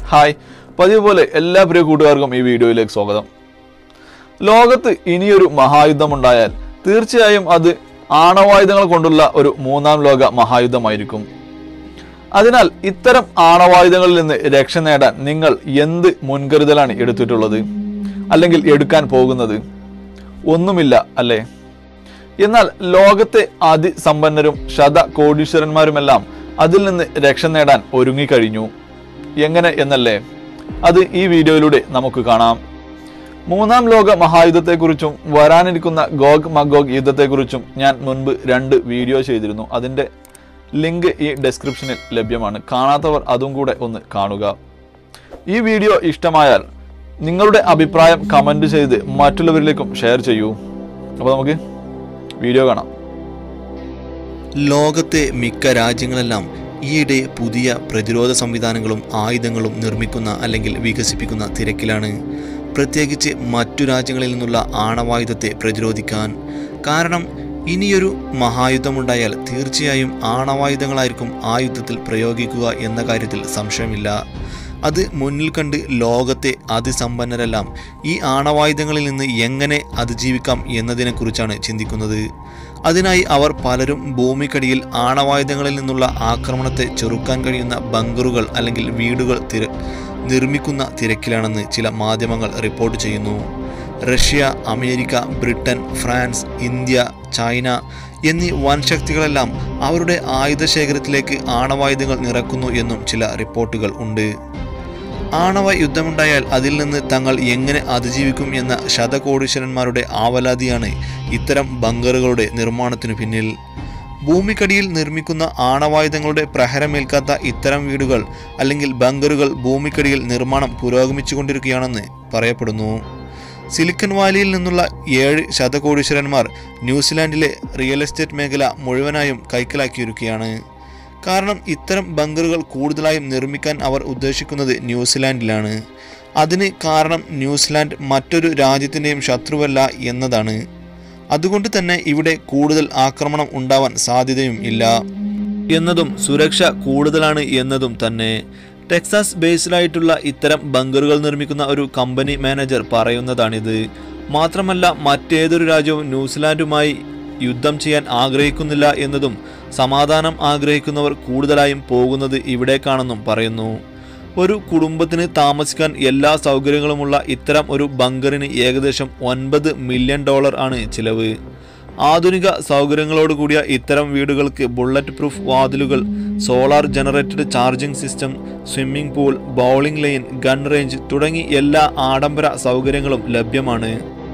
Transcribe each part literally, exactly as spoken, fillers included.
Hi, പതിവ് പോലെ എല്ലാ പ്രിയ കൂട്ടുകാർക്കും ഈ വീഡിയോയിലേക്ക് സ്വാഗതം. ലോകത്ത് ഇനിയൊരു മഹായുദ്ധമുണ്ടായാൽ തീർച്ചയായും അത് ആണവായുധങ്ങൾ കൊണ്ടുള്ള ഒരു മൂന്നാം ലോക മഹായുദ്ധമായിരിക്കും. അതിനാൽ ഇത്തരം ആണവായുധങ്ങളിൽ നിന്ന് രക്ഷ നേടാൻ നിങ്ങൾ എന്ത് മുൻകരുതലാണ് എടുത്തിട്ടുള്ളത്, അല്ലെങ്കിൽ എടുക്കാൻ പോകുന്നത്? ഒന്നുമില്ല അല്ലേ? എന്നാൽ ലോകത്തെ അതിസമ്പന്നരും ശത കോടീശ്വരന്മാരുമെല്ലാം അതിൽ നിന്ന് രക്ഷ നേടാൻ ഒരുങ്ങിക്കഴിഞ്ഞു. എങ്ങനെ എന്നല്ലേ? അത് ഈ വീഡിയോയിലൂടെ നമുക്ക് കാണാം. മൂന്നാം ലോക മഹായുദ്ധത്തെക്കുറിച്ചും വരാനിരിക്കുന്ന ഗോഗ് മഗോഗ് യുദ്ധത്തെക്കുറിച്ചും ഞാൻ മുൻപ് രണ്ട് വീഡിയോ ചെയ്തിരുന്നു. അതിൻ്റെ ലിങ്ക് ഈ ഡിസ്ക്രിപ്ഷനിൽ ലഭ്യമാണ്. കാണാത്തവർ അതും കൂടെ ഒന്ന് കാണുക. ഈ വീഡിയോ ഇഷ്ടമായാൽ നിങ്ങളുടെ അഭിപ്രായം കമൻറ്റ് ചെയ്ത് മറ്റുള്ളവരിലേക്കും ഷെയർ ചെയ്യൂ. അപ്പോൾ നമുക്ക് വീഡിയോ കാണാം. ലോകത്തെ മിക്ക രാജ്യങ്ങളെല്ലാം ഈയിടെ പുതിയ പ്രതിരോധ സംവിധാനങ്ങളും ആയുധങ്ങളും നിർമ്മിക്കുന്ന അല്ലെങ്കിൽ വികസിപ്പിക്കുന്ന തിരക്കിലാണ്, പ്രത്യേകിച്ച് മറ്റു രാജ്യങ്ങളിൽ നിന്നുള്ള ആണവായുധത്തെ പ്രതിരോധിക്കാൻ. കാരണം ഇനിയൊരു മഹായുദ്ധമുണ്ടായാൽ തീർച്ചയായും ആണവായുധങ്ങളായിരിക്കും ആ യുദ്ധത്തിൽ പ്രയോഗിക്കുക എന്ന കാര്യത്തിൽ സംശയമില്ല. അത് മുന്നിൽ കണ്ട് ലോകത്തെ അതിസമ്പന്നരെല്ലാം ഈ ആണവായുധങ്ങളിൽ നിന്ന് എങ്ങനെ അതിജീവിക്കാം എന്നതിനെക്കുറിച്ചാണ് ചിന്തിക്കുന്നത്. അതിനായി അവർ പലരും ഭൂമിക്കടിയിൽ ആണവായുധങ്ങളിൽ നിന്നുള്ള ആക്രമണത്തെ ചെറുക്കാൻ കഴിയുന്ന ബങ്കറുകൾ അല്ലെങ്കിൽ വീടുകൾ തിര നിർമ്മിക്കുന്ന തിരക്കിലാണെന്ന് ചില മാധ്യമങ്ങൾ റിപ്പോർട്ട് ചെയ്യുന്നു. Russia, America, Britain, France, India, China എന്നീ വൻശക്തികളെല്ലാം അവരുടെ ആയുധശേഖരത്തിലേക്ക് ആണവായുധങ്ങൾ നിറക്കുന്നു എന്നും ചില റിപ്പോർട്ടുകൾ ഉണ്ട്. ആണവ യുദ്ധമുണ്ടായാൽ അതിൽ നിന്ന് തങ്ങൾ എങ്ങനെ അതിജീവിക്കും എന്ന ശതകോടീശ്വരന്മാരുടെ ആവലാതിയാണ് ഇത്തരം ബങ്കറുകളുടെ നിർമ്മാണത്തിനു പിന്നിൽ. ഭൂമിക്കടിയിൽ നിർമ്മിക്കുന്ന ആണവായുധങ്ങളുടെ പ്രഹരമേൽക്കാത്ത ഇത്തരം വീടുകൾ അല്ലെങ്കിൽ ബങ്കറുകൾ ഭൂമിക്കടിയിൽ നിർമ്മാണം പുരോഗമിച്ചുകൊണ്ടിരിക്കുകയാണെന്ന് പറയപ്പെടുന്നു. സിലിക്കൺ വാലിയിൽ നിന്നുള്ള ഏഴ് ശതകോടീശ്വരന്മാർ ന്യൂസിലാൻഡിലെ റിയൽ എസ്റ്റേറ്റ് മേഖല മുഴുവനായും കൈക്കലാക്കിയിരിക്കുകയാണ്. കാരണം ഇത്തരം ബങ്കറുകൾ കൂടുതലായും നിർമ്മിക്കാൻ അവർ ഉദ്ദേശിക്കുന്നത് ന്യൂസിലാൻഡിലാണ്. അതിന് കാരണം ന്യൂസിലാൻഡ് മറ്റൊരു രാജ്യത്തിൻ്റെയും ശത്രുവല്ല എന്നതാണ്. അതുകൊണ്ട് തന്നെ ഇവിടെ കൂടുതൽ ആക്രമണം ഉണ്ടാവാൻ സാധ്യതയും ഇല്ല എന്നതും സുരക്ഷ കൂടുതലാണ് എന്നതും തന്നെ. ടെക്സാസ് ബേസ്ഡായിട്ടുള്ള ഇത്തരം ബങ്കറുകൾ നിർമ്മിക്കുന്ന ഒരു കമ്പനി മാനേജർ പറയുന്നതാണിത്. മാത്രമല്ല മറ്റേതൊരു രാജ്യവും ന്യൂസിലാൻഡുമായി യുദ്ധം ചെയ്യാൻ ആഗ്രഹിക്കുന്നില്ല എന്നതും സമാധാനം ആഗ്രഹിക്കുന്നവർ കൂടുതലായും പോകുന്നത് ഇവിടേക്കാണെന്നും പറയുന്നു. ഒരു കുടുംബത്തിന് താമസിക്കാൻ എല്ലാ സൗകര്യങ്ങളുമുള്ള ഇത്തരം ഒരു ബങ്കറിന് ഏകദേശം ഒൻപത് മില്യൺ ഡോളർ ആണ് ചിലവ്. ആധുനിക സൗകര്യങ്ങളോടുകൂടിയ ഇത്തരം വീടുകൾക്ക് ബുള്ളറ്റ് പ്രൂഫ് വാതിലുകൾ, solar generated charging system, swimming pool, bowling line, gun range തുടങ്ങി എല്ലാ ആഡംബര സൗകര്യങ്ങളും ലഭ്യമാണ്.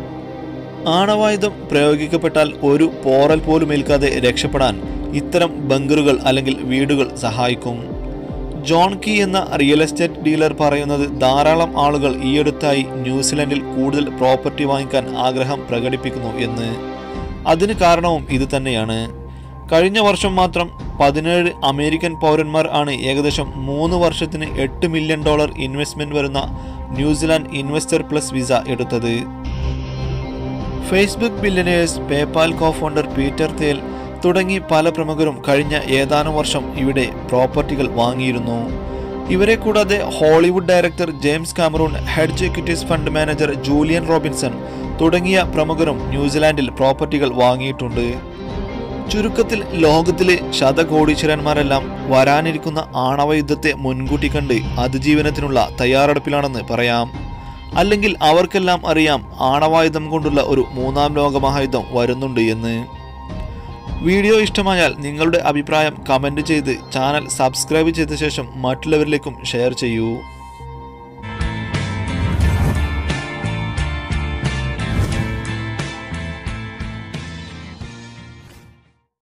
ആണവായുധം പ്രയോഗിക്കപ്പെട്ടാൽ ഒരു പോറൽ പോലും ഏൽക്കാതെ രക്ഷപ്പെടാൻ ഇത്തരം ബങ്കറുകൾ അല്ലെങ്കിൽ വീടുകൾ സഹായിക്കും. ജോൺ കീ എന്ന റിയൽ എസ്റ്റേറ്റ് ഡീലർ പറയുന്നത് ധാരാളം ആളുകൾ ഈയടുത്തായി ന്യൂസിലൻഡിൽ കൂടുതൽ പ്രോപ്പർട്ടി വാങ്ങിക്കാൻ ആഗ്രഹം പ്രകടിപ്പിക്കുന്നു എന്ന്. അതിന് കാരണവും ഇത് തന്നെയാണ്. കഴിഞ്ഞ വർഷം മാത്രം പതിനേഴ് അമേരിക്കൻ പൗരന്മാർ ആണ് ഏകദേശം മൂന്ന് വർഷത്തിന് എട്ട് മില്യൺ ഡോളർ ഇൻവെസ്റ്റ്മെന്റ് വരുന്ന ന്യൂസിലാൻഡ് ഇൻവെസ്റ്റർ പ്ലസ് വിസ എടുത്തത്. Facebook billionaires, PayPal cofounder Peter Thiel തുടങ്ങി പല പ്രമുഖരും കഴിഞ്ഞ ഏതാനും വർഷം ഇവിടെ പ്രോപ്പർട്ടികൾ വാങ്ങിയിരുന്നു. ഇവരെ കൂടാതെ Hollywood director James Cameron, hedge equities fund manager Julian Robinson തുടങ്ങിയ പ്രമുഖരും ന്യൂസിലാൻഡിൽ പ്രോപ്പർട്ടികൾ വാങ്ങിയിട്ടുണ്ട്. ചുരുക്കത്തിൽ ലോകത്തിലെ ശതകോടീശ്വരന്മാരെല്ലാം വരാനിരിക്കുന്ന ആണവയുദ്ധത്തെ മുൻകൂട്ടി കണ്ട് അതിജീവനത്തിനുള്ള തയ്യാറെടുപ്പിലാണെന്ന് പറയാം. അല്ലെങ്കിൽ അവർക്കെല്ലാം അറിയാം ആണവായുധം കൊണ്ടുള്ള ഒരു മൂന്നാം ലോക മഹായുദ്ധം വരുന്നുണ്ട് എന്ന്. വീഡിയോ ഇഷ്ടമായാൽ നിങ്ങളുടെ അഭിപ്രായം കമൻറ്റ് ചെയ്ത് ചാനൽ സബ്സ്ക്രൈബ് ചെയ്ത ശേഷം മറ്റുള്ളവരിലേക്കും ഷെയർ ചെയ്യൂ.